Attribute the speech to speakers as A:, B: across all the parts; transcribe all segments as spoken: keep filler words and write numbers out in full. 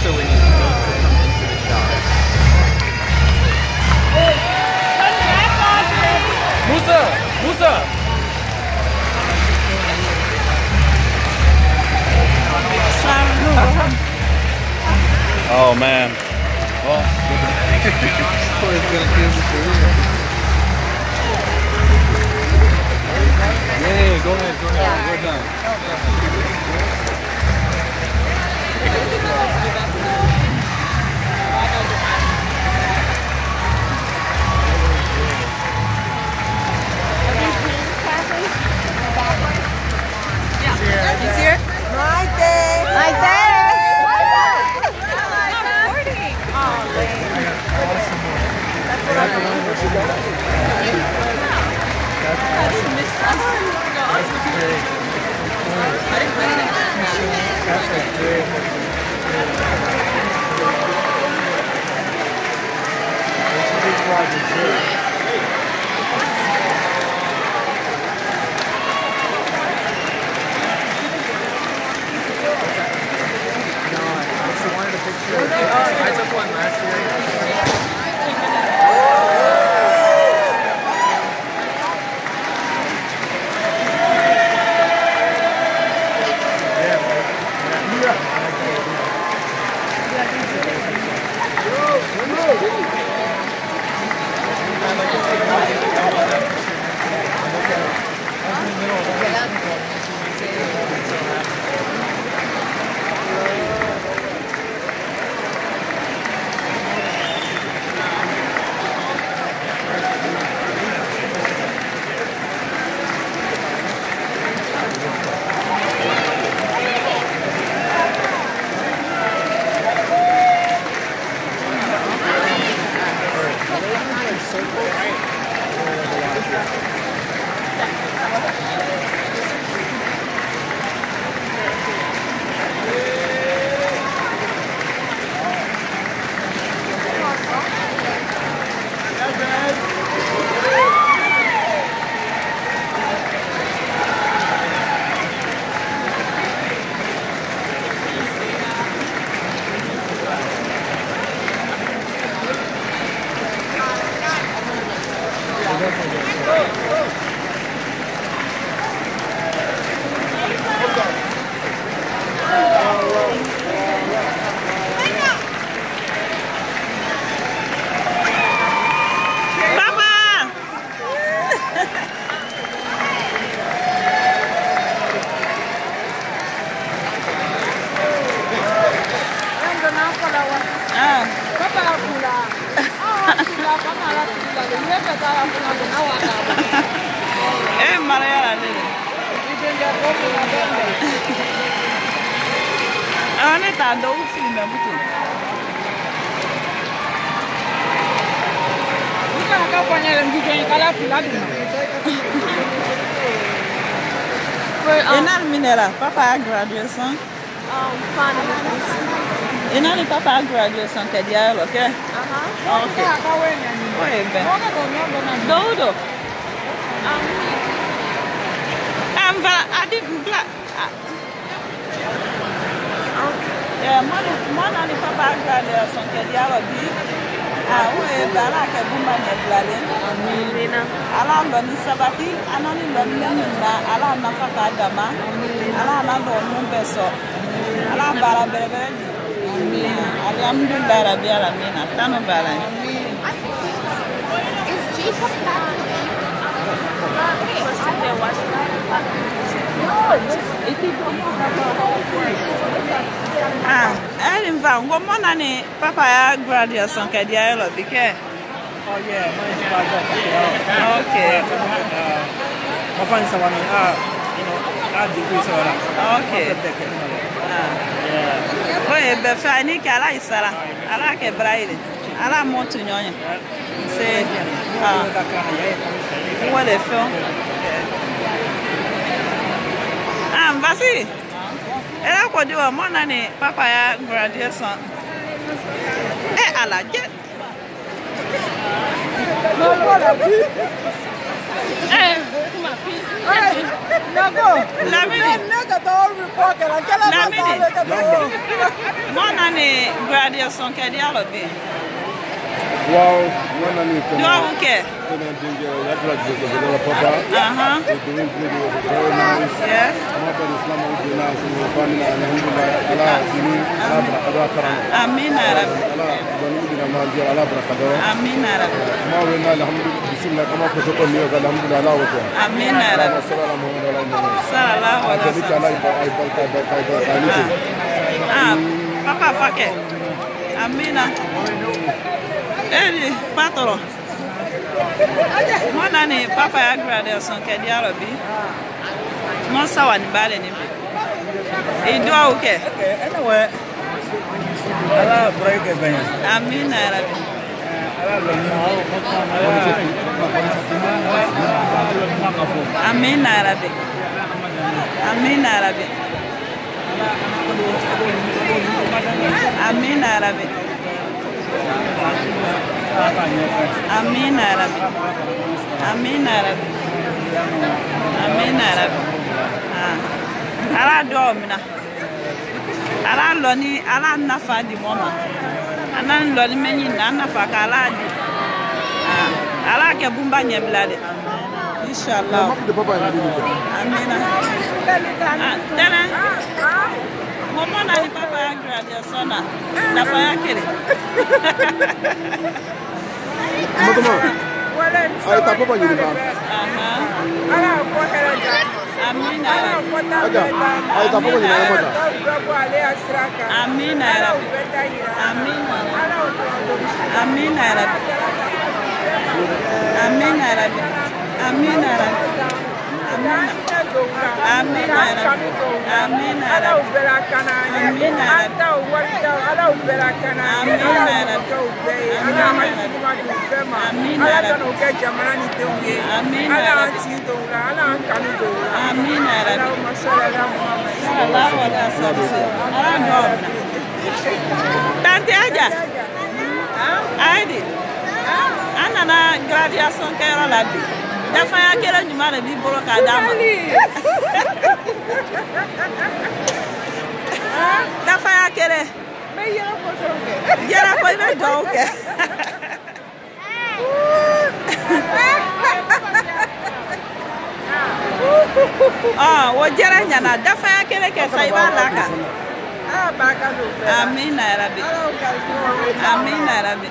A: closer when you're supposed to come into the shot. Musa! Musa! Oh man. Well, yeah, go ahead, go ahead. We're done.
B: You see her? Right there. Right there.
A: I took one last year.
B: Eh, Maria, ah, ne tá dando um filme, é muito. O cara acaba de fazer um vídeo em cada filado. E na minera, papai graduação.
C: Um, fun.
B: E na ni papai graduação que dia é, ok?
C: Aham.
B: Ok. Oi, bem. Dodo. Um, but I didn't black. Yeah, money, money, papa graduação que dia é, ok? Ah, oi, bala que bumba ne blale.
C: Amina.
B: Ala loni sabati, anani loni na, ala na faka dama. Ala na do numbeso. Ala bara bere. Amina. Alhamdulillah rabbil alamin. Tano bala.
C: Is Jesus back?
B: Ah, elle va. Comment on a papa a graduation que dia elle bike.
A: Oh yeah, mine is graduation.
B: Okay.
A: My friends are one ah, you know, I degree so that.
B: Okay. Ah. Yeah. Oye, be fa ni ka ala isara. Ala ke braille. Ala montu nyonya. C'est ah. Où est le fond? Ah, vas-y. Elle a quoi dire moi nani papa ya graduation. Eh ala jet. Eh, Lamidi. Lamidi. Mona ni graduation kedi alobi.
D: Wow, mona ni
B: kena. Wow, okay.
D: Kena dinge ya graduation de la papa.
B: Uh-huh.
D: The doing video was very nice.
B: Yes.
D: Mata Islam ujina sumu bani na alhamdulillah ala dini ala barakada karam.
B: Amin ya rabbi.
D: Ala dini dina manji ala barakada.
B: Amin ya rabbi.
D: Ma wena alhamdulillah bismillah kama kusoko niyo alhamdulillah ala wako.
B: Amin ya rabbi.
D: Sallallahu alaihi wasallam.
B: Sallallahu alaihi wasallam. Ah, papa fake. Amina. Eli patoro. Mwana ni papa ya graduation kedi alobi. Mo sawa ni bale ni bi. Ido uke.
A: Anyway. Ala break benya.
B: Amina ya rabbi.
A: Ala lo ni hawo fata ala.
B: Amina ya rabbi. Amina ya rabbi. Amina ya rabbi. Amina ya rabbi. Amina ya rabbi. Amina ya rabbi. Ah. Ala do mina. Ala lo ni ala nafa di mama. Ana lo ni menyi na nafa ka ala di. Ah. Ala ke bumba nyeblade. Inshallah. Amina. Ah, tena. Mama na ni papa ya graduation na. Nafa yake le.
D: Mama. Ay ta papa ni ba.
B: Aha.
E: Ala ko kala ja.
B: Amina.
D: Aja. Ay ta papa ni na mata.
B: Amina. Amina. Amina rabbi. Amina rabbi. Amina rabbi. Amina rabbi. Amina rabbi. Amina Tante aja. Aidi. Ana na graduation kera labi. Dafa ya kera nyuma na bi boro ka dama. Dafa ya kere. Me yera ko so ke. Yera ko me do ke. Ah, wo jera nyana dafa ya kere ke sai ba laka. Ah, baka do. Amin ya rabbi. Amin ya rabbi.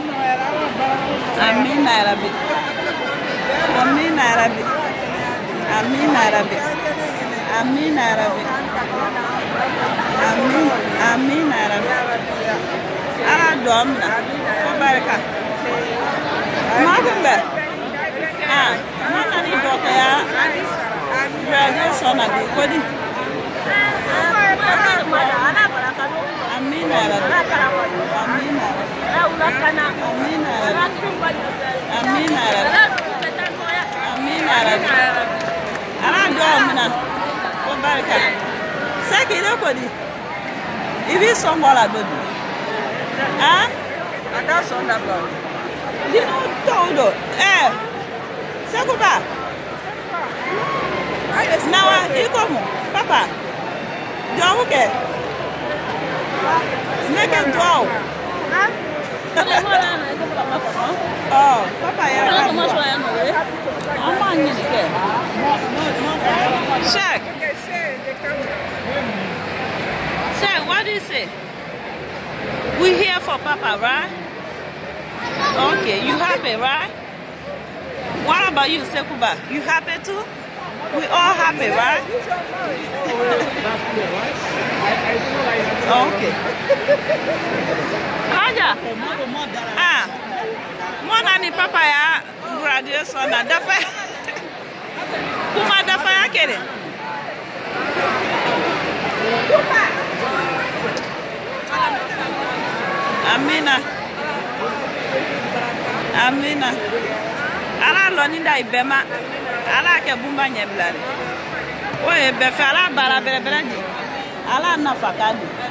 B: Amin ya rabbi. Amin ya rabbi. Amin ya rabbi. Amin ya rabbi. Amin. Amin ya rabbi. Ala domna. Baraka. Magumbe. Ah, mana ni doka ya. Graduation na bi kodi. Amin ya rabbi. Amin ya rabbi. Amin ya rabbi. Amin ya rabbi. Amin ya rabbi. Ala domna. Ko baraka. Saki ile kodi. Ibi sombola dodo. Ah? Ada sonda ba. Dino todo. Eh. Sekuba. Nawa, ikomo. Papa. Jowo ke. Make it draw. Huh? Oh, papa ya. Check. Check, what do you say? We here for papa, right? Okay, you happy, right? What about you, Sekuba? You happy too? We all happy, right? Okay. Aja. Ah. Mona ni papa ya graduation na dafa. Kuma dafa ya kere. Amina. Amina. Ala loni da ibema. Ala ke bumba nyeblare. Oye befe ala bara bere bere di. Ala nafaka di.